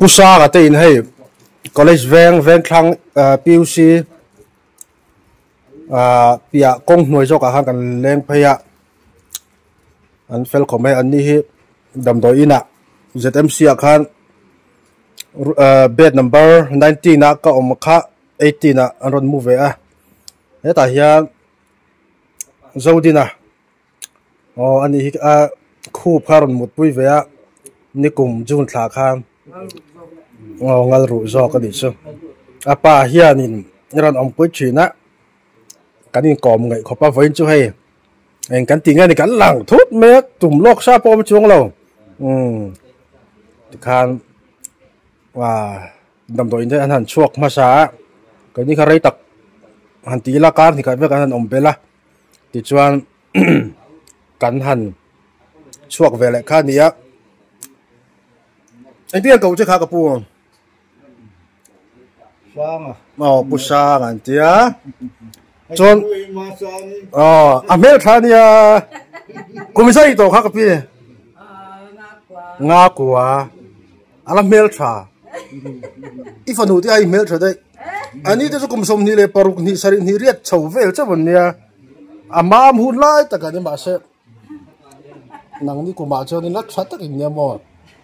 pusa ka te in hei college veng thlang PUC pia kong hnuai zo ka han kan leng phaya an fel khomai an ni hi damdoi ina ZMC akhan bed number 19 na ka omkha 18 na anron move a eta hian zodina ani hi khu pharon mut pui ve a nikum jun thla khan ngal ru zo ka ni chu apa hianin ran om pui china kanin kom ngai khopa voin chu hei en kan tinga ni kan lang thut me tum lok sa pom chuang lo khan wa dam do in de an han chuak ma sa cái ni kharai tak han ti la kar ni ka ve kan om bela ti chuan kan han chuak ve le kha ni a anh tiên cầu chứ khá cả pu sang pu sang anh tia chọn Amel thania cũng sai tổ khác cái gì nga quả ala mel tha if anu ti ai mel tha dai ani te cũng som ni le paruk ni sari ni riat chau vel cha bon nia amam hun lai ta ka ni ma se nang ni ku ma cho ni lat that ta ki nia mo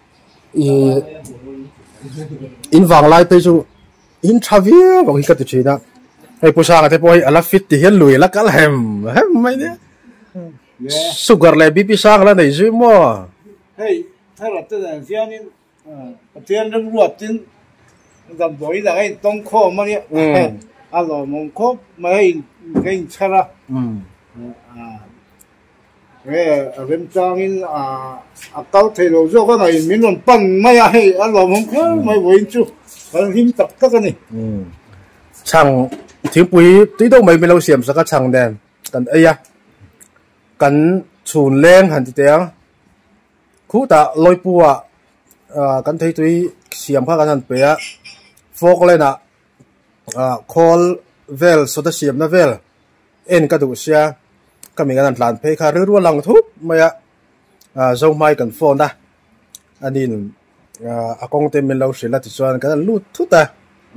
in vang lai pe chu in thavia bang ka ti china ai pu sang ate poi ala fit ti hian lui la kal hem mai ne sugar le bp sang la nei zui mo hey thay là tự nhiên xem như tiền nó ruột tin dầm bối là cái tông kho mà nhỉ rồi mông kho mà cái chả là cái bên trong in cao thể đồ cho cái này mình còn bận mà hay rồi mông kho mà vui chú còn hiếm tập tất cái này chẳng thiếu bùi tí đâu mấy lâu xiêm sao cái chẳng đèn cần ấy à cần chùn lên hẳn thì tiếng khu ta lôi bùa cần thấy tuy xiêm khác cái hẳn bé phô lên à call vel số ta xiêm na vel en cái đủ xe cái mình cái làm phê khá rứa lăng thúc mày à dâu mai cần phone ta anh nhìn công ty mình lâu xí là thì cho cái lút thút ta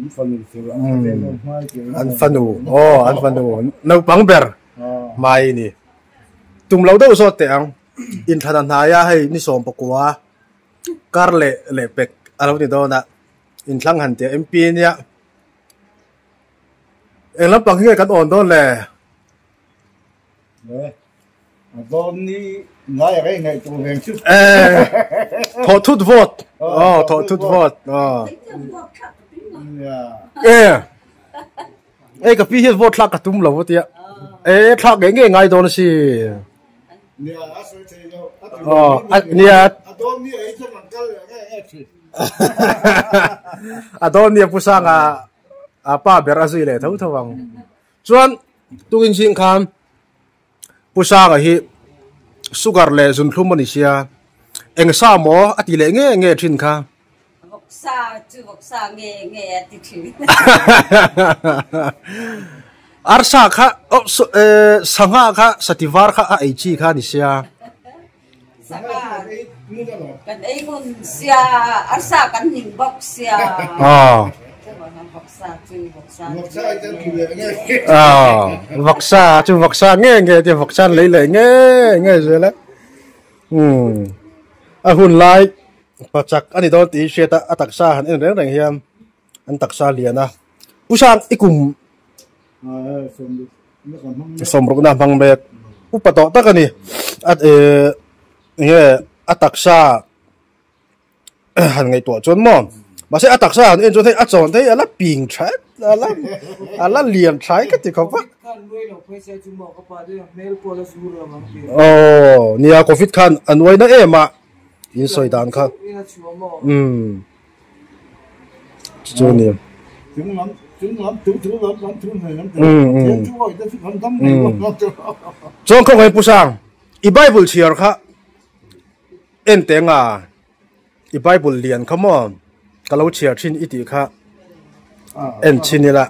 anh phanu nấu băng bèr mai nè tụm lâu đâu rồi tiếng in thằng này hay ni sòng bọc quá car lệ bẹc alo thì đâu nè in thằng hẳn tiếng MP nhá em lắm bằng cái cái ổn đó lệ đó ni nói cái này tụi mình chứ thọ thút vót thọ thút vót cái pi hiền vót lắc cả tụm lâu vậy lắc cái ngay đó là gì Adonia pusang apa berazui le thau thawang chuan tuin sing kham pusang hi sugar le zun thlum ani sia eng sa mo ati le nge thin kha voksa nge ati thin arsa kha sanga kha sativar kha ai chi kha ni sia kan ai kun sia arsa kan ning bok sia voksa nghe thì voksa lấy nghe rồi đấy hun lai pachak ani don ti sheta ataksa han en reng hiam an taksa liana usang ikum somruk na bang bet upato takani at nge ataksa han ngai to chon mo mà sẽ attack sa en cho thấy chọn thấy ala ping chai ala liam chai cái thì không phải nia covid khan anwai na ema in soi dan kha chu ni chong không ai pusang i bible chiar kha en tenga i bible lian come on kalau chia chin iti kha en chinila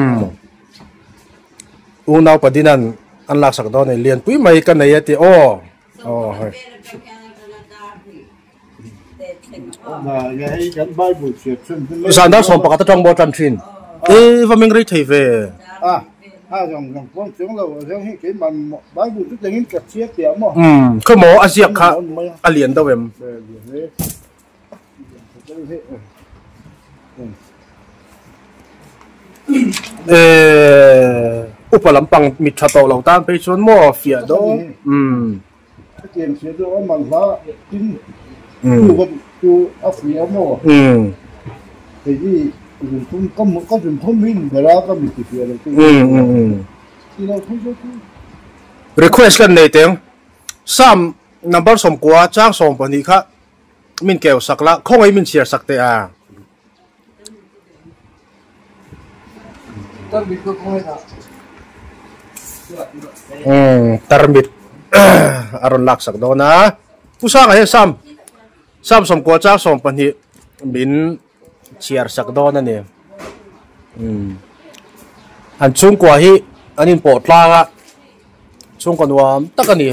unau padinan an lak sak do ne lian pui mai kan nei ati hai là cái Bible chuyện Sản đã sống bạc trong bộ trần truyền. Và mình thấy thấy về. dòng quan chúng là dòng cái mà Bible tức là những cái chia tiệm mà. Cái mỏ Asia khác liền đâu em. Upalampang mithato lâu tan pe chuan mo fia do. Cái tiền chia đó mà là tin. Tu Africa mà. Thì dùng có dùng thông minh để ra có bị thiệt rồi. Thì nó không có. Request kan nei teng. Sam number som kwa chang som pani kha. Min keu sakla khong ai min share sakte a. Tarmit ko kung Tarmit aron lak sak do na. Pusa ka he Sam. Sam som kwa chang som pani min share sak do na ni. An chung kwa hi anin po tla ga. Chung kon wa takani.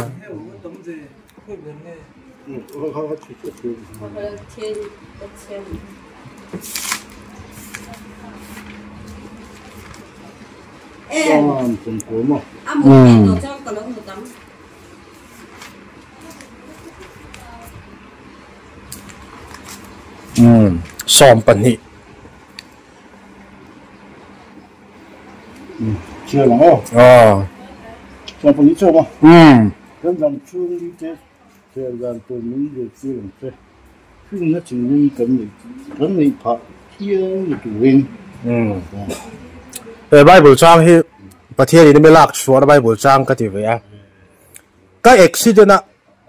Som pani. chưa lắm không? Som pani chưa mà. Cái dòng chuông đi thế, thì dàn tôi muốn được chưa làm thế. Khi nó chỉ nên cấm này phạt thiên được win. Bible trang hiประเทศนี้ไม่ลากชัวร์ Bible trangก็ที่เวียก็ accident นะ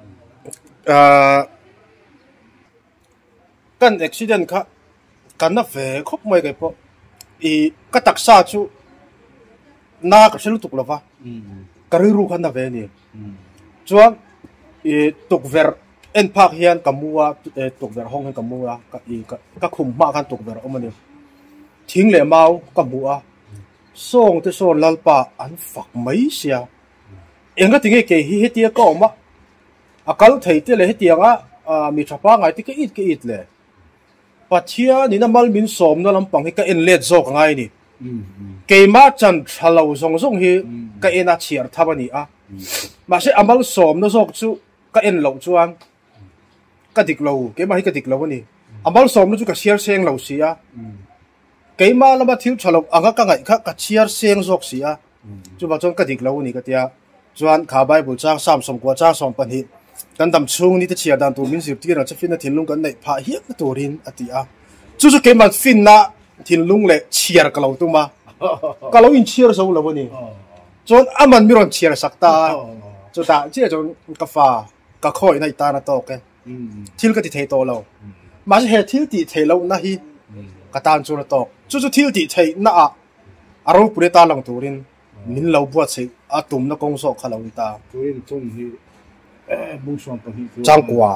กัน accident ค่ะกันน่ะเวครบไม่ไงพออีก็ตักซาจูน่ากับฉันรู้ตุกแล้ววะก็รู้กันน่ะเวนี่จวนอีตุกเวรเอ็นพักเฮียนกับมัวตุกเวรห้องให้กับมัวก็อีก็คุมมากันตุกเวรเอามาเนี่ยทิ้งเลยเมากับมัวส่งที่ส่งลัลปะอันฝักไม่เสียเองก็ถึงไอ้เกย์ฮิตเตียก็ออกมาอาการไทยที่เลยฮิตเตียงมีชาวบ้านไงที่ก็อีดเลยปัจเจียนี่น้ำมันมินสมนั่นลำปังที่ก็เอ็นเล็ดโจกไงนี่เกย์มาจันทร์เราส่งฮีก็เอ็นอาเชียร์ทับนี่มาใช่อามันสมนั่นโจกจู่ก็เอ็นเหล่าจวนก็ดิกเหล่าเกย์มาให้ก็ดิกเหล่านี่อามันสมนั่นจู่ก็เชียร์เสียงเหล่าเสียเกย์มาแล้วมาทิ้งฉลองอ่างก็ไงก็เชียร์เสียงโจกเสียจู่มาจนก็ดิกเหล่านี่ก็เดียจวนข่าวใบบุจ้างสามสมกว่าจ้างสองปันหิกันดำช่วงนี้ที่เชียร์ดันตัวมินสิบที่เราจะฟินนะทิ้งลุงกันในพาเฮียตัวรินอติจู่เกย์มาฟินนะทิ้งลุงเลยเชียร์กับเราตัวมาก็เราอินเชียร์โซ่เราวันนี้จนอามันมีรอนเชียร์สักตาจู่ตาเจ้าจนกาแฟก็ค่อยในตาหน้าโต๊ะกันทิ้งก็ติดเทโตเรามาจะเฮทิ้งติดเทเราหน้าฮีกตานจูนโต๊ะจู่ทิ้งติดเทน่าอารมณ์ปุริตาหลังตัวรินมินเราบวชสิอาตุ่มนักกงโซขลังตาตัวนี้บุญสอนปนิจางกัว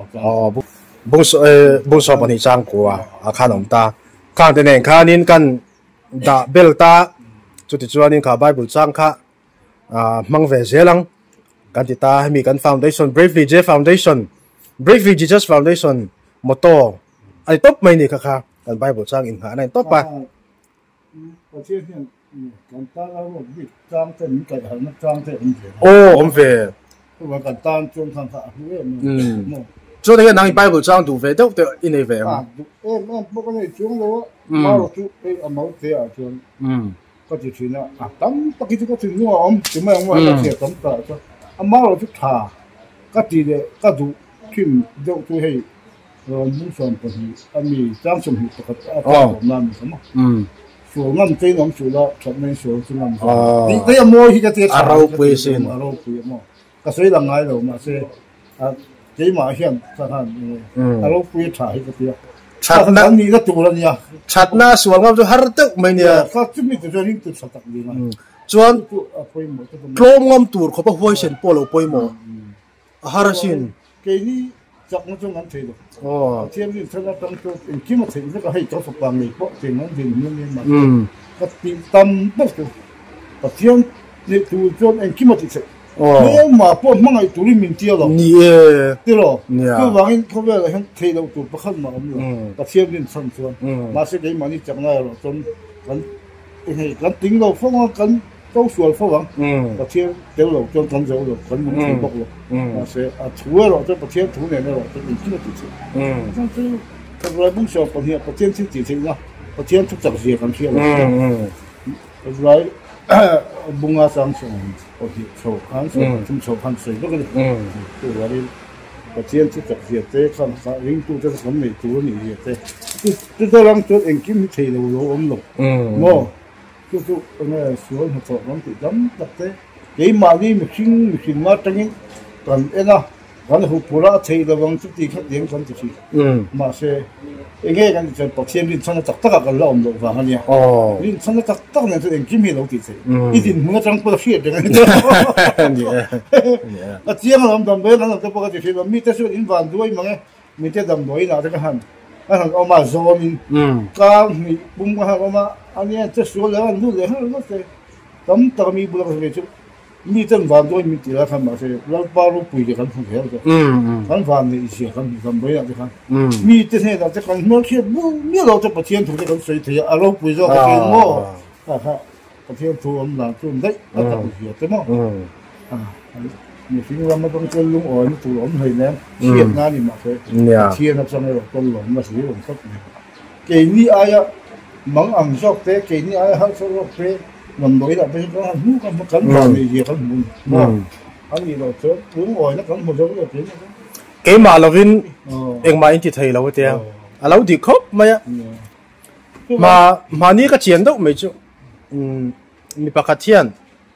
บุญสอนปนิจางกัวอาคารองตาข้างแต่เนี่ยข้านินกันดาเบลตาจุดที่จวนนินข้าใบบุญจางข้ามังเวเซลังกันติตาให้มีกัน foundation bravely J foundation bravely Jesus foundation มอโต้ไอ้ต๊อบไม่นี่ค่ะกันใบบุญจางอินหาในต๊อบปะประเทศเนี่ยกันตาเราบิดจางเส้นกันหันจางเส้นโอ้อมเวว่ากันตามจนทางขาเพื่อนจนนี่นั่งไปบุจ้างดูเฟเดี๋ยวอินเอเวมันพวกนี้จงรู้มาเราจุเอามาเสียจนก็จะถึงนะตั้งปกติก็ถึงว่าจะไม่ว่าจะเสียตั้งแต่ก็เอามาเราจุดถ่าก็ดีเลยก็ดูขึ้นเดี๋ยวตัวให้มุ่งส่วนปกติมีจ้างสมเหตุปกติของนั่นสมส่วนนั่นเจ้าหน้าที่ละฉันไม่ส่วนส่วนนั้นนี่แต่ยังมั่วที่จะเสียอารมณ์เปย์สิอารมณ์เปย์มั่วก็สวยลังไงเรามาเสียเจ้ามาเห็นสถานอารมณ์เปย์ถ่ายก็เดียวชัดนะนี่ก็ตัวนี้ชัดนะส่วนเราจะหาตึกไม่เนี่ยก็จะมีตัวนี้ตัวสัตว์ดีมั้ยจวนโครงงอมตัวเขาบอกว่าเช่นโปโลปอยโมหาราชินเกี่ยนี่จากนั้นจงนั้นเทดเทียมนี่ถ้าเราต้องตัวเป็นขี้มาถึงก็ให้เจ้าสปามีเพราะเป็นนั้นเป็นนี่มาก็ตีตั้มปุ๊บก็เทียมนี่ตัวจนเองขี้มาถึง nếu mà bỏ mang ai tụi mình tiêu rồi tiêu rồi cứ vắng in không biết là hắn thấy đâu tụi bắt khăn mà ông rồi bắt xem lên sân xuân mà sẽ cái mà đi chẳng này rồi trong cái tính đâu phong cái câu xuân phong vắng bắt xem tiêu rồi trong trong dấu rồi cái muốn thấy bốc rồi mà sẽ thua rồi cho bắt xem thua này rồi cho mình chưa được chứ trong cái rồi bung sầu bắt xem chỉ thấy ra bắt xem chút chặt gì làm chuyện rồi bung ra sang sông ở thì sầu khăn sông chung sầu khăn sấy đó cái từ đó đi bắt xem chút chặt gì thế không phải riêng tu cho cái này tu này gì thế từ đó làm cho anh kim thấy đâu rồi ông lục mà cái này xuống học tập lắm thì lắm đặc thế cái mà đi mình xin mà tránh còn em nào còn hụt bùra thấy là vòng chút thì khác điểm còn chút gì mà sẽ nghe cái chuyện bắt xem liên sang tất cả cái lòng đó và cái này liên sang tất cả này thì anh kim hiểu được gì ít दिन muốn trang bớt phía đấy à chiang làm đầm bể làm cái bao cái chuyện mà mình tới số in van đuôi mà nghe mình tới đầm đuôi nào cái hàng ông mà zone cái mình bung cái ông mà anh ấy tới số là anh nuôi hàng nó sẽ tấm tấm mi bùra cái chuyện mi tên van đuôi mi tira khăm mà sẽ lâu bao lâu bùi cái khăm không hiểu được khăm van này gì khăm đầm bể là cái khăm mi tên này là cái khăm nó kia mi lâu cho bắt xem thuộc cái khăm sấy thì à lâu bùi rồi cái mỏ bắt xem thuộc ông là thuộc đấy là tập hiểu thế mà nhiều khi làm mà trong cơn lúng ỏi tụi ông hơi ném chuyện na thì mà phải chuyện là trong này rồi con lỏng mà xử lý bằng cách này cái ní ai á mắng ăn sọc thế cái ní ai hát sọc thế mình nói là bây giờ nó không có cắn vào gì cắn muốn anh gì rồi chứ lúng ỏi nó cắn một giống như thế cái mà là vin em mà anh thì thấy là vậy à lâu thì khóc mà ní cái chuyện đâu mấy chứ mi bạc thiên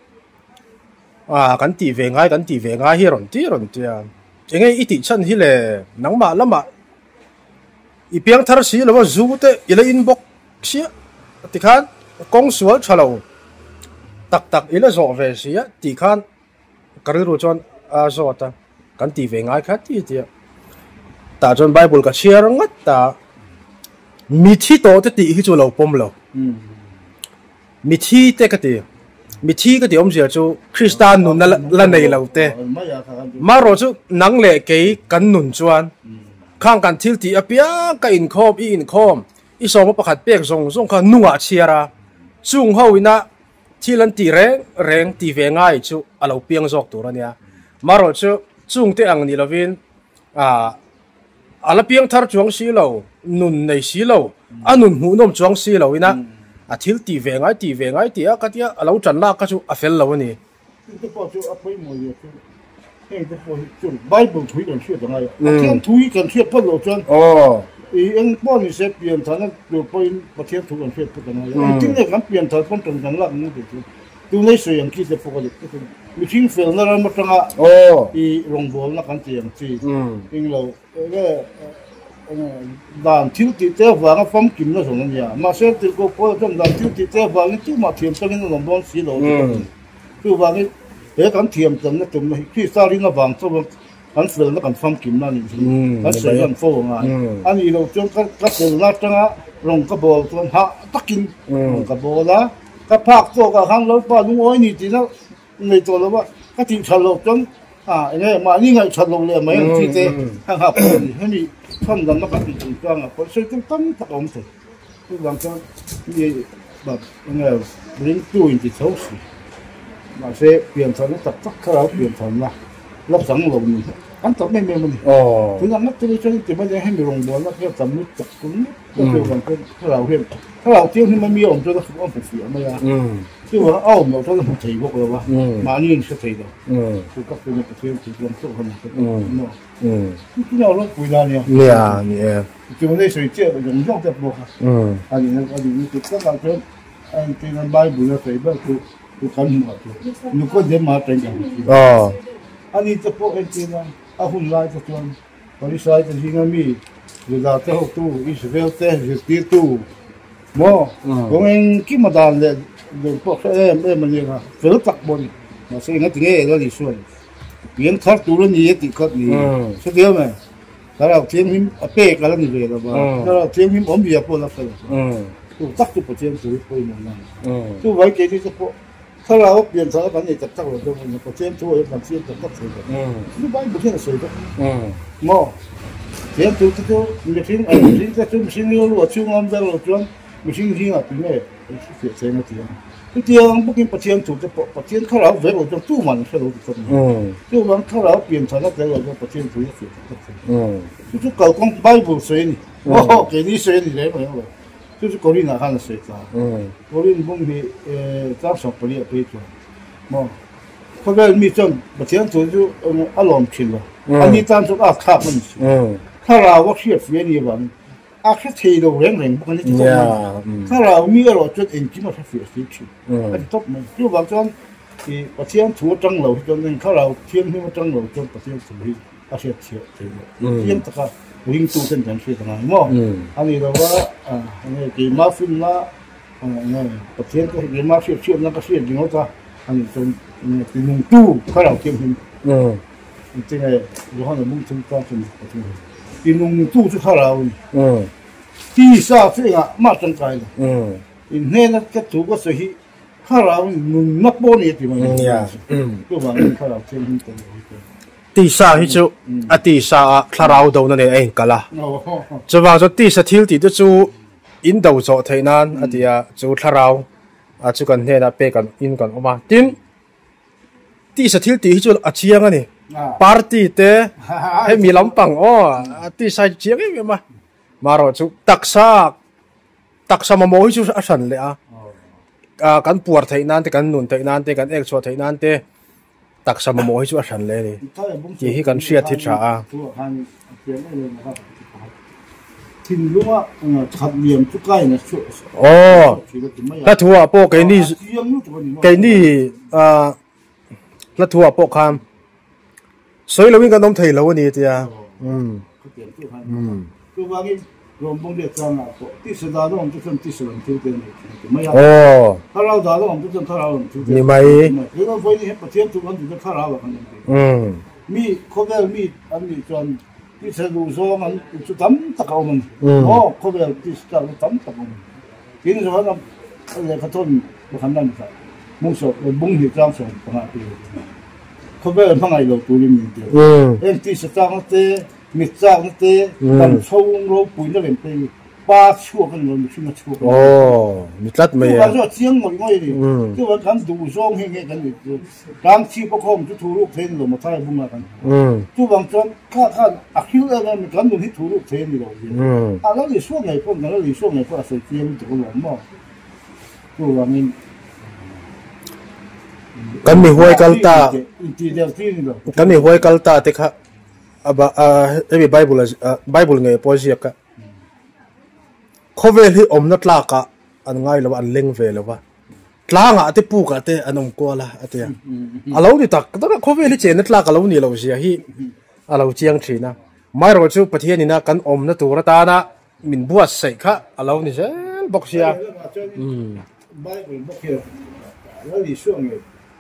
กันตีเวงไงฮิรอนตีอ่ะเองอีติฉันฮิเลนังมาละมาอีเปียงทาร์สีแล้วว่าจูเตอีเลอินบ็อกเสียติขันกงสวลชะลาวตักอีเลโซเวเสียติขันกระดูจวนโซตากันตีเวงไงคัดตีเดียแต่จนไบเบิลก็เชียร์งัดตามีที่โตจะตีฮิจูเราปมเรามีที่เตกตีมีที่ก็เดี๋ยวผมจะจูคริสตันนุนนั่นในเราเตะมาเราจูนังเล่กี่กันนุนจวนข้างกันทิลตีอเปียก็อินคอมอีสองมาประคัดเปียกส่งข้านัวเชียร์จุงเขาวินะที่ลันตีแรงตีเวง่ายจูเราเปียงจอกตัวเนี่ยมาเราจูจุงเตะอังนี่เราวินเราเปียงทาร์จวงสีเรานุนในสีเรานุนหูนมจวงสีเราวินะทิลตีเวงไอ้ตีอะก็ที่เราจันลากก็จูอเฟลเราเนี่ยที่พอจูอภัยมือเนี่ยเฮ้ยที่พอจูไบเบิลถุยกันเชื่อตรงไหนเทียนถุยกันเชื่อพอเราจนเองป้อนนี่เสเปลี่ยนฐานะตัวป้อนประเทศถุยกันเชื่อพอตรงไหนที่เนี่ยกันเปลี่ยนฐานป้อนตรงกันละนี่เด็กดูในส่วนอย่างที่จะปกติมีทิ้งเฟลนั่นเรามาตรงอ่ะอีโรงบอลนักการเตียงที่เองเราด่านทิวติเจ้าฟังฟังกินแล้วส่งนั่นเนี่ยมาเสียติโก้ก็ต้องด่านทิวติเจ้าฟังนี่ที่มาเทียมตั้งนี่ลำบากสีเหล่านี้คือว่านี่เฮ้ยกันเทียมตั้งนี่ตรงนี้ที่ซาลิน่าฟังส่วนกันเสือแล้วกันฟังกินนั่นนี่กันเสือกันโฟงอ่ะอันนี้เราจงกันเสือนัดจังอ่ะลงกระบอกส่วนหาตักกินลงกระบอกละกระพากตัวกับข้างรถป้าลุงอ้อยนี่จีน่ะในตัวเราว่าก็ที่ฉลองจนเนี่ยมานี่ไงฉลองเลยไหมที่เจ้ข้างหับให้มีท่านนั้นมาเป็นจุดกลางอ่ะเพราะฉะนั้นต้องตะอมเถอะทุกอย่างก็มีแบบยังไงเรื่องตู้อินทิเช่าสิมาเสียเปลี่ยนฐานตัดตักเราเปลี่ยนฐานละรับสังลมนี่อันต่อไม่มีมันถึงอันนั้นที่ฉันจะไม่ได้ให้มีโรงบอลแล้วแค่สำนึกจับตรงนี้ก็เกี่ยวกับถ้าเราเห็นถ้าเราเที่ยวที่มันมีองค์จะต้องอ้อมเสียไม่ได้ที่ว่าอ้อมเราต้องถีบพวกเราวะมานี่จะถีบเราคือก็เป็นประเทศที่รวมตัวกันเนาะที่เราลงปุ๋ยแล้วเนี่ยที่มันได้สวยเจ้าอย่างย่องจะบอกอันนี้นี่คือก็เราเพิ่มอันที่นั่นใบบุญเราใส่บ้างคือขันหมดนุก็เดินมาแต่งกันอันนี้จะพวกเอ็นจีนั่นอาหุ่นลายจะชวนบริษัทจะยิงมีอยู่ดาวเท่าตู้อิสราเอลเท่าจีนตู้หม้อผมเองคิดมาดานเลยเดี๋ยวพวกมันยังไงเสือตักบนมาเสียงถึงแล้วดิส่วนเพียงทักตัวนี้ติดขัดนี่เสียไหมถ้าเราเทียมหิมเป๊กกันแล้วนี่เลยว่าถ้าเราเทียมหิมผมเบียร์พวกเราเลยตัวตักตัวเทียมตัวไปหมดเลยตัวไว้เกจิจะพวก他老变成反正就了，就不见做也反正就不做了。一般不见水的。么，这就你听听这就听有路就俺在路转，不听听啊，对没？是这样的。这点不跟不见做就不见他老为我就做完是路做。做完他老变成了在路就不见做也是。就是搞光摆不水呢，哦，给你水你来没有？就是国内哪看的水渣，国内东西早上不了可以做，么，后边米种不这样做就阿乱拼了，你当初阿卡分析，他啦我学学你吧，阿是推到人不跟你做嘛，他啦米阿罗做研究嘛是学习去，那就没，就话讲，不这样做蒸笼就能他啦天天蒸笼就不这样做去，阿是切这个，这样这个。零度真正是怎么么？安尼的话那给马粪啦，那不天个给马粪那个是另外个，安尼种零度快老天气。这个有可能梦中发生的，零度是快老。地下这个马上改了。那那个做个水，快老那玻璃地方。就话快老天气的。 地下迄种地下他绕到那里个啦，就话说地下条地都做引导做台南啲做他绕就กันเนี่ยเป็กันอินกันออกมาที地下条地迄种เชียงนี่party เต้ให้มีลำปัง地下เชียงนี่มารอจุตักษามาโมหิจุอันเลยกันปวดไทยนั่นแต่กันหนุนไทยนั่นแต่กันเอกชัวไทยนั่นเต้ตักสมมติว่าฉันเลยที่ให้กันเสียทิศาทิ้งรู้ว่าขับเลี้ยงทุกไก่นะช่วยถ้าทัวร์พวกไอ้นี่แล้วทัวร์พวกคำสวยเราวิ่งกันน้ำไทยแล้ววันนี้เดียคือว่าที่รวมพวกเด็กจังอ่ะที่สุดาต้องจะเป็นที่สุดที่เป็นไม่ยากถ้าเราด่าต้องจะเป็นถ้าเรานี่ไหมเรื่องพวกนี้ประเทศทุกคนจะถ้าเราแบบนี้มีเขาเรียกมีอันนี้จนที่เสดูโซ่มันจะทำตะเกามันเขาเรียกที่จะทำตะเกามันทีนี้ว่าเราอะไรกระตุ้นบุคคลนั้นครับมุ่งสอบมุ่งเหตุการณ์ส่งประมาณปีเขาเรียกพังไงเราตัวนี้มีเดียวที่สุดจ้างเตะมิจ้างเตะกันช่วงเราปุ๋ยนั่นเองไปป้าชั่วกันเราไม่ใช่มาชั่วมิจัดไหมว่าจะเสียงหมดง่ายดิที่ว่าทำดูซ่องเฮงเฮกันอยู่การชี้ประคองจะถูกลูกเทนเรามาท้ายบุ้งมากันที่บางจนข้าอักขิวอะไรมันกันดูที่ถูกลูกเทนเราแล้วในช่วงไหนพวกนั้นแล้วในช่วงไหนพวกอาศัยเทียมตัวหลงมั่งตัวว่ามันกันมีห้วยกัลตากันมีห้วยกัลตาที่ค่ะไอ้ไบเบิลไงพอเสียกะเขาเวลี่อมนัดลากะอันง่ายแล้วอันเล็งเวลวะลางะที่ปูกะเตอันอมกัวละอันเดียเราดิตักตั้งแต่เขาเวลี่เจนัดลากะเรานี่เราเสียฮีเราเจียงชีนะไม่รู้จู่ประเทศนี้นะกันอมนัดตัวตานะมินบัวใส่ค่ะเรานี่เช่บอกเสียไบเบิลบอกเสียแล้วในช่วงนี้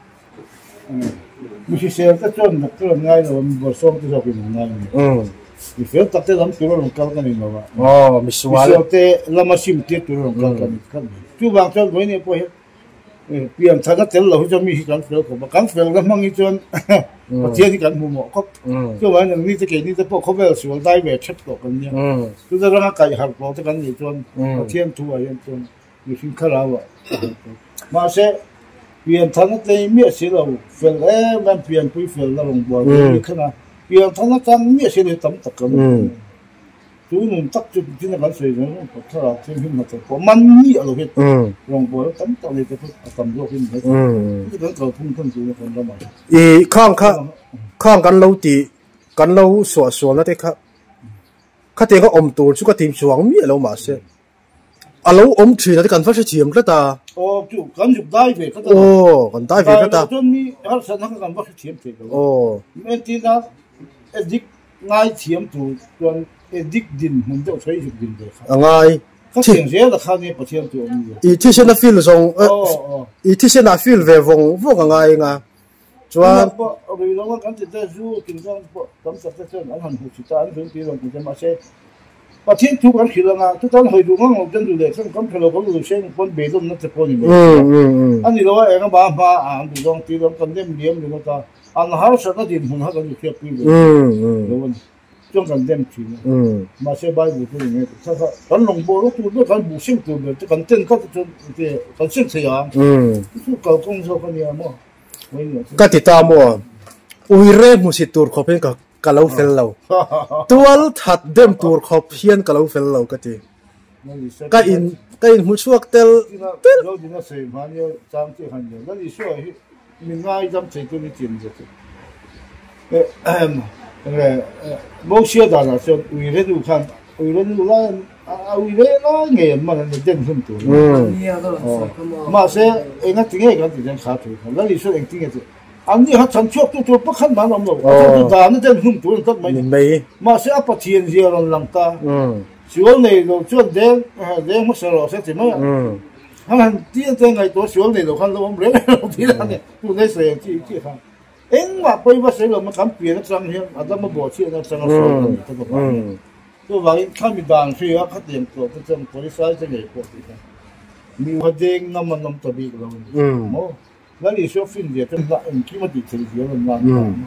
ไม่ใช่เสียก็จนแบบก็ง่ายเราบทสอบที่เราเป็นง่ายมีเฟลตัดแต่ลำตัวเราเก่ากันนี่มาว่ามิสวาลแต่ลำมาชิมเตี้ยตัวเราเก่ากันกันจู่บางจนวันนี้พอเปลี่ยนทางก็เต็มเราจะมีการเฟลผมการเฟลแล้วมั่งอีจนประเทศที่กันมุมมองก็จู่วันนี้จะเกิดนี่จะพวกเขาเวลสิวันได้เวชต่อกันเนี่ยจู่จะร่างกายหักเราจะกันอีจนประเทศทั่วยังจนอยู่ที่ข้าวเรามาเสเปลี่ยนทางนั้นเลยเมียเสียเราเฟลมันเปลี่ยนไปเฟลแล้วลงบ่อยนี่ขนาดเปลี่ยนทางนั้นจังเมียเสียเลยตั้มตะกันจู่นุ่มตักจุดที่นั่นกันสวยจังถ้าเราเที่ยงขึ้นมาจะพอมันนี่อะไรเห็นลงบ่อยตั้มตะเลยจะพูดตั้มโลกขึ้นไปที่นั่นเขาพุ่งขึ้นสู่คนละมาข้างกันเราตีกันเราสวนแล้วที่ข้าเตียงก็อมตัวชุกทีมสวงมีเรามาเสียเราอมชีนะที่กันฟ้าเฉียมก็ตาจู่กันจุดได้เว้ยก็ตากันได้เว้ยก็ตาจนมีอะไรสักนั่งกันฟ้าเฉียมเถอะเมื่อที่นั้นดิกง่ายเฉียมจู่จนดิกดินมันจะใช้จุดดินเลยครับง่ายเขาเฉียงเสียแต่ข้านี่ประเทียมจู่อีที่เช่นนั้นฟิลส่งอีที่เช่นนั้นฟิลเววงพวกง่ายไงจวนเราดูแล้วว่ากันจะได้จู่กินกันตั้มสักเส้นอันหันหัวชิตาอันถึงที่เราคุณจะมาเช่ประเทศทุกคนคิดแล้วนะทุกท่านเคยดูมั้งเราจะดูเลยซึ่งคนเราก็ดูเช่นคนเบสนั่นจะคนนี้อันนี้เราเองก็บ้าอ่านดูลองตีลองกันเล่มเลี้ยงดูก็อันหาสัตว์ดินหุ่นหากันอยู่เทียบกันเลยดูมันจ้องกันเต็มที่มาเชื่อใบบุตรอย่างเงี้ยถ้ากันลงโบลูกตัวกันบุษตัวเดียวจะกันเต้นก็จะกันเส้นเสียทุกเก่าคงชอบกันเนี่ยมั้งก็ติดตามว่าอุยเร่มุสิตัวเขาเป็นกับกะเลาเฟลเราตัวถัดเดิมตัวเขาเพี้ยนกะเลาเฟลเราก็ทีก็อินมุชวกเตลเราดีนะเสียมันเนี่ยจำที่หันเนี่ยแล้วอีช่วยมีง่ายจำใจตัวนี้จริงจังบอกเชื่อได้นะส่วนอุยเร่ดูขันอุยเร่ดูแล้วอุยเร่แล้วเงี้ยมันเนี่ยเด่นขึ้นตัวมาเสียเองก็ทิ้งให้กันที่จะขาดตัวแล้วอีช่วยเองทิ้งให้ตัวอันนี้เขาฉันชอบตัวประคันมันเราตัวด่านี่เด่นขึ้นตัวนั่นไม่มาเสียปะเทียนเสียรันหลังตาส่วนในเราชวนเด้งมาเสียเราเสียใช่ไหมฮันที่จะไงตัวส่วนในเราขันเราไม่เรื่องที่นั่นเนี่ยตัวในเสียที่ขันเอ็งว่าไปว่าเสียเรามาทำเปลี่ยนนักสังเฮียนอาจจะมาบอกเชื่อนักสังเราส่วนตัวว่าข้ามีด่านเสียขัดเตียงตัวจะจังตัวที่ใช้จะไงพวกที่มีหัวเด้งน้ำมันน้ำตะบีเราโม่แล้วนี่ชอบฟินเดียร์เป็นละเอ็งคิดว่าดีเสียมันละ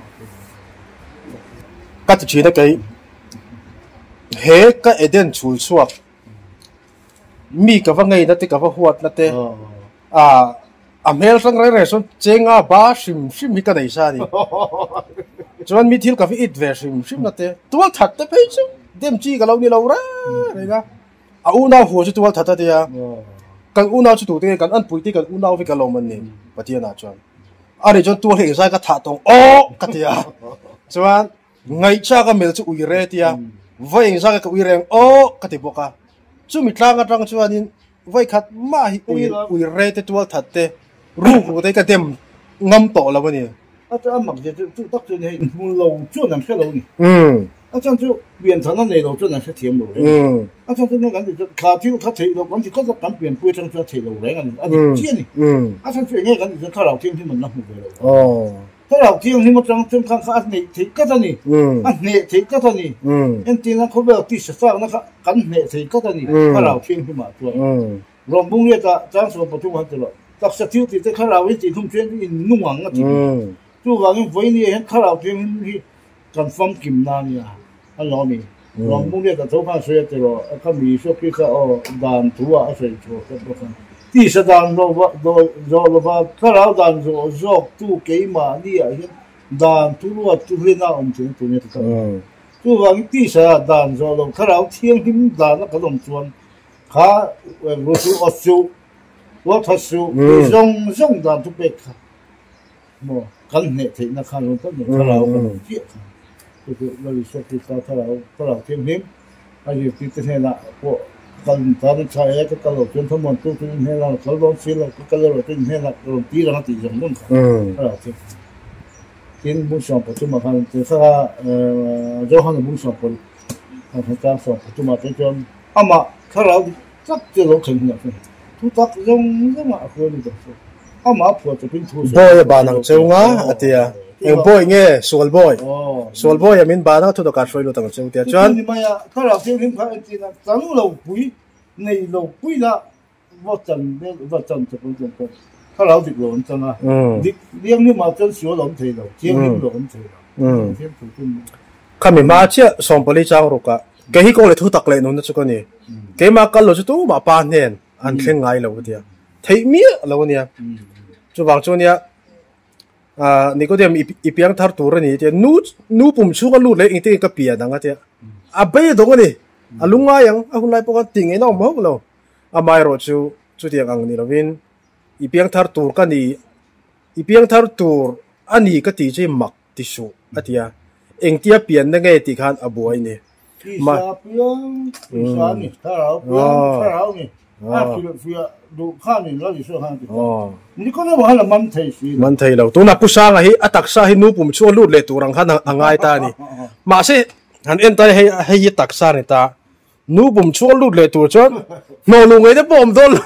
ก็จะชี้ได้ไงเฮก็เอเดนชูชวกมีกับว่าไงนั่นแต่กับว่าหัวนั่นแต่อเมริกันไรเรส่วนเจงอาบ้าชิมมีกันไหนซะนี่จนมีที่กับอิดเวชิมนั่นแต่ตัวถัดแต่ไปชิมเต็มจีกับเรานี่เราเอะไรกันอุณาหัวจุดตัวถัดแต่เดียกันอุณาจุดตัวเดียกันอันปุ๋ยที่กันอุณาวิกันลงมันนี่ปะเดียน่าจวนอะไรจนตัวเห็นใส่ก็ถัดตรงโอ้กันเดียใช่ไหมไงชาก็เมลจุอุยเรตียไว้ยังซากกับอุยเรงโอ้กันที่บอกจุมิตรางกันจวนนี่ไว้ขัดมาอุยเรตตัวถัดเตรูปหัวใจก็เต็มงำโตแล้ววันนี้อาจารย์หมักจะตักจนให้มือเราจวนนั่นแค่เรานี่อาจารย์จะเปลี่ยนฐานะในเราจวนนั่นแค่เทียมเราเลยอาจารย์จะนั่งกันจะขาที่ขาเทียเราวันที่เขาจะการเปลี่ยนผู้ช่างจะเทียเราแรงกันอันนี้เชี่ยนี่อาจารย์จะยังไงกันจะถ้าเราเที่ยงที่มันนักหัวเราถ้าเราเที่ยงที่มันจังจังข้างอันนี้ที่ก็จะนี่อันนี้ที่ก็จะนี่อันที่นั่นเขาแบบที่สร้างนะครับกันนี้ที่ก็จะนี่ถ้าเราเที่ยงที่มาตัวรวมบุ้งเนี่ยจะจ้างส่วนประตูหันตลอดตักสติที่จะข้าเราที่ทุ่มเทนี่นุ่งหวังอ่ะทีตัวว่างี้ไว้นี่เห็นข้าเราที่ที่กันฟังกิมนานี่อันล้อนี่รวมบุ้งเนี่ยจะทุกข์เสียตลอดก็มีช่วงที่เขาด่านตัวอะไรชัวร์ก็บอกที่สดานเราว่าโดยว่าข้าเราด่านโจกตู้เกี่ยมานี่เห็นด่านตัวตู้เล่นน้ำจริงตัวนี้ตัวตัวว่าที่สดานโจเราข้าเราเที่ยงที่ด่านแล้วก็ต้องชวนข้ารู้สึกอดสู้ว่าทัศน์ส่งด่านทุกเบกค่ะโม่กันเนี่ยที่นักข่าวต้องอย่างเราเที่ยงคือเราดิฉันที่ถ้าเราเที่ยงนี้อายุที่จะเห็นละพวกกันตอนนี้ใช้ก็ตลอดจนทั้งหมดตัวที่เห็นเราเขาลงซีเราก็ตลอดจนเห็นเราลงตีเราตีจังนั่นค่ะเราเที่ยงบุญสองปัจจุบันที่ถ้าเจ้าหันบุญสองคนทางการสองปัจจุบันจนอามาถ้าเราจับจะลงขึ้นเนี่ยทุกทักยังมาคุยด้วยกันอามาพอจะเป็นทุกบอยบ้านนังเจ้างาอติยาเอ็งบอยเงี้ยสวลบอยยังมินบ้านนังทุกการช่วยดูต่างเจ้าเดียจวนนี่มาถ้าเราเที่ยวหิมพานจริงนะจังเราคุยในเราคุยนะว่าจันจะเป็นจังถ้าเราติดหลงจังอ่ะเลี้ยงนี่มาจนเสียหลงเทียวเที่ยวหิมหลงเทียวเที่ยวถูกต้องข้ามีมาเชื่อสองปริจังรุกะแกฮิโกเลยทุกตักเลยนู่นนั่นสุกันนี่แกมากันเราจะตู้มาปานเนียนอันเข่งไงเราเดียเที่ยมีเราเนี่ยจู่บางช่วงเนี่ยนี่ก็เดี๋ยวอีเปียงทาร์ตูร์นี่เดียนูปุ่มชูกันลูดเลยอิงที่ก็เปียดังอ่ะเดียเบย์ตรงนี้ลุงไงยังคุณนายพวกติงไอ้น้องมั้งเราไม่รอจู่เดียงอังนี่เราวินอีเปียงทาร์ตูร์กันนี่อีเปียงทาร์ตูร์อันนี้ก็ตีใจมักติสูอ่ะเดียเองที่เปลี่ยนนั่งไงที่ขันอบวยนี่มาเปียงนี่ถ้าเรานี่คือดูข้านี่เราจะช่วยข้าที่นี่ก็เรียกว่าเรามันไทยเราตัวนักผู้สร้างให้อัตักษาให้นูปุ่มช่วยลูดเลยตัวรังขันอ่างไงตานี่มาสิหันเอ็นตาให้ยึดตักษาเนี่ยตานูปุ่มช่วยลูดเลยตัวจนโนลุงไอ้เด็กผมโดน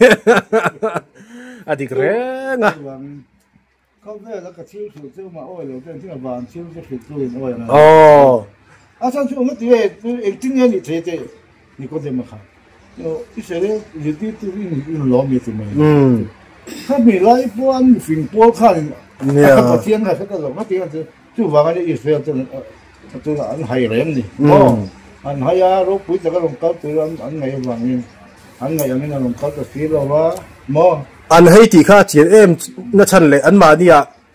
อดีตเรื่องอ่ะเขาเรียกแล้วก็ชื่อถูกชื่อมาโอ้ยเราเป็นที่บ้านชื่อจะถูกตัวเองโอ้ยนะอาจารย์ช่วยมาตีเองจริงๆนี่เท่你过这么看，一些人有的都用老米做么？他没来不按fin波看，我天啊，这个老我天啊，就话嗰啲意思啊，真係係人呢，anh hay à, rồi bây giờ cái lồng câu từ anh ngày vàng anh ngày anh lồng câu từ phía đâu mà mò anh hay thì khác chỉ em nó chân lệ anh mà đi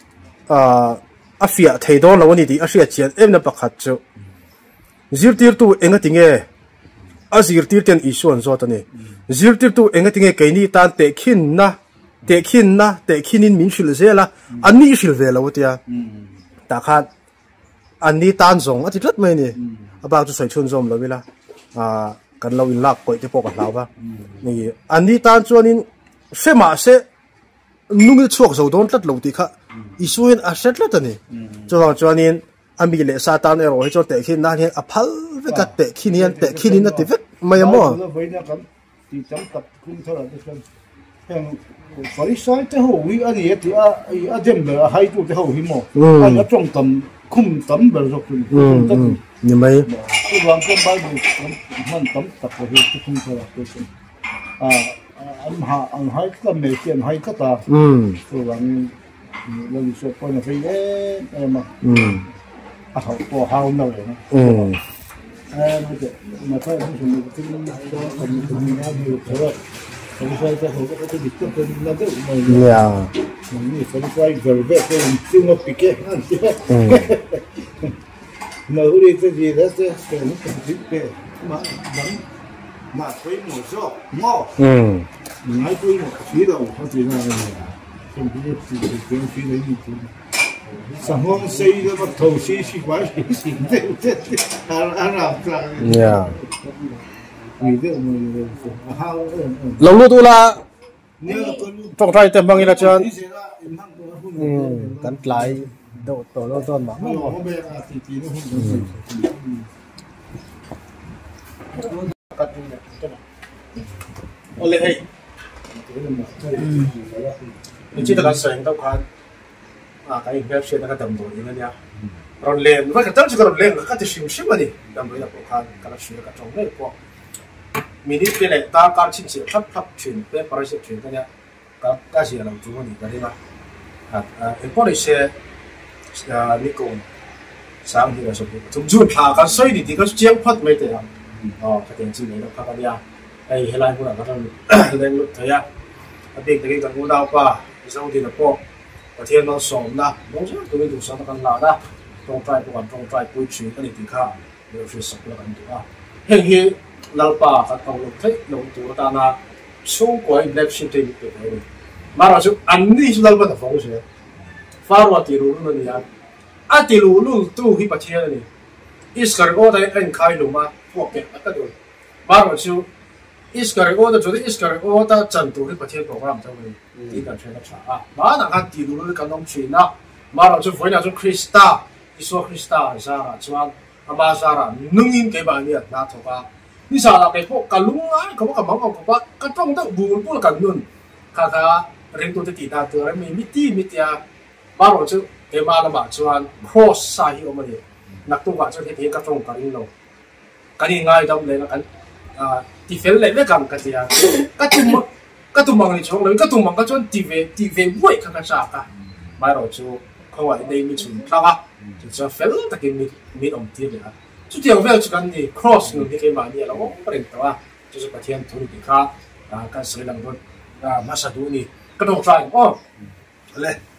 à phía thấy đó là vấn đề à phía chỉ em nó bạc hạt chứ zir tir tu anh tiếng nghe à zir tir tiền issue anh nói này zir tir tu anh tiếng nghe cái này tan tệ khin in mình xỉu dễ là anh đi xỉu về là vậy à ta khác anh đi tan giống à thì rất mấy nè bao nhiêu sợi chun zoom rồi bila cần lâu in lạc coi thì bỏ cả lâu ba này anh đi tan cho nên sẽ mà sẽ nung cái chuột dầu đốn rất lâu thì khác isuin asset rất này cho nên anh bị lệ sa tan rồi cho tệ khi nào hiện apal với cả tệ khi niên thì vết mày mò thì trong tập cũng thôi là cái phải sai cái hậu huy anh ấy thì thêm là hai chỗ cái hậu huy mò anh ở trong tầm khung tấm bờ dọc như mấy cái vàng cái bài này hắn tấm tập rồi cái khung thôi là cái anh hai cái mấy tiền hai cái ta cái vàng lần sau coi là phải em mà học có hao nào vậy mà phải không dùng cái mình ăn nhiều thôi không phải cái hậu cái bị cái là cái mình phải quay về cái tiêu nó bị cái mà đi cái gì đó cái nó cũng biết cái mà thấy một số ngõ nói tôi một phí đâu không chỉ là không biết cái phí đấy như thế sao không xây ra bắt đầu xây quá gì thế anh làm sao lâu luôn là trong trai tem bằng là chân cắn lại đậu tổ lâu ton mà oleh hey chỉ là sành đâu kan cái web sẽ là đầm đồ như thế rồi lên với cái tâm chỉ còn lên cái thì xíu mà đi đầm đồ là bộ kan cái là xíu cái trong này qua mình cái này tacar chính sự thấp chuyển về price chuyển cái này cái gì là làm chủ này cái đấy mà em có thể sẽ Nikon sáng thì là số chúng chú thả cái xoay thì cái chiếc phát mấy thế cái tiền chi này nó khác nhau ai hay là cũng là cái lên lúc thấy biết cái ngũ đào pa sau thì là po và thiên nó sòng na đúng chứ tôi đủ sáng cái nào đó trong trai cuối chuyện cái này thì khác đều phải sắp là cái đó hiện lalpa các tàu lục thế lục tụ ta na số quay black sheet thì được rồi mà rồi anh đi lalpa là phong sự phá qua tiền luôn rồi nha tiền luôn tu hi bát thiên này Iskargo đây anh khai luôn mà phổ biến cái đó mà rồi Iskargo đó chỗ Iskargo đó chân tu hi bát thiên program cho mình đi cả chuyện đó mà là cái tiền luôn cái nông chuyện đó mà rồi phải là chỗ Krista Iso Krista ra cho mà ra nung in cái bài này na thôi baนี่สาระไปพวกกันลุงอ่ะเขาบอกกับมังเขาบอกกันต้องต้องบูนพวกกันนู่นข้าเรียนตัวติดตาตัวมีมิติบ้านเราจะเกี่ยมาละมาชวนโคสใส่ออกมาเลยนักตัวก็จะเห็นกันตรงกันนี่เรากันยังไงดำเลยนะกันที่เฟลเลยไม่กันกันที่ก็ตุ้มมังนี่ช่วงเลยก็ตุ้มมังก็จนทีเววุ่ยกันจากกันบ้านเราจะเขาว่าได้มีชุนพระว่าจะเฟลแต่กินมีอมทีเลยครับจุดเดียวเวลจุกันนี่ cross นู่นที่เกี่ยมาเนี่ยเราก็เปลี่ยนตัวจะประเทศทุนที่ข้าการสื่อหลังรถมาสะดุนี่ก็ต้อง try เลย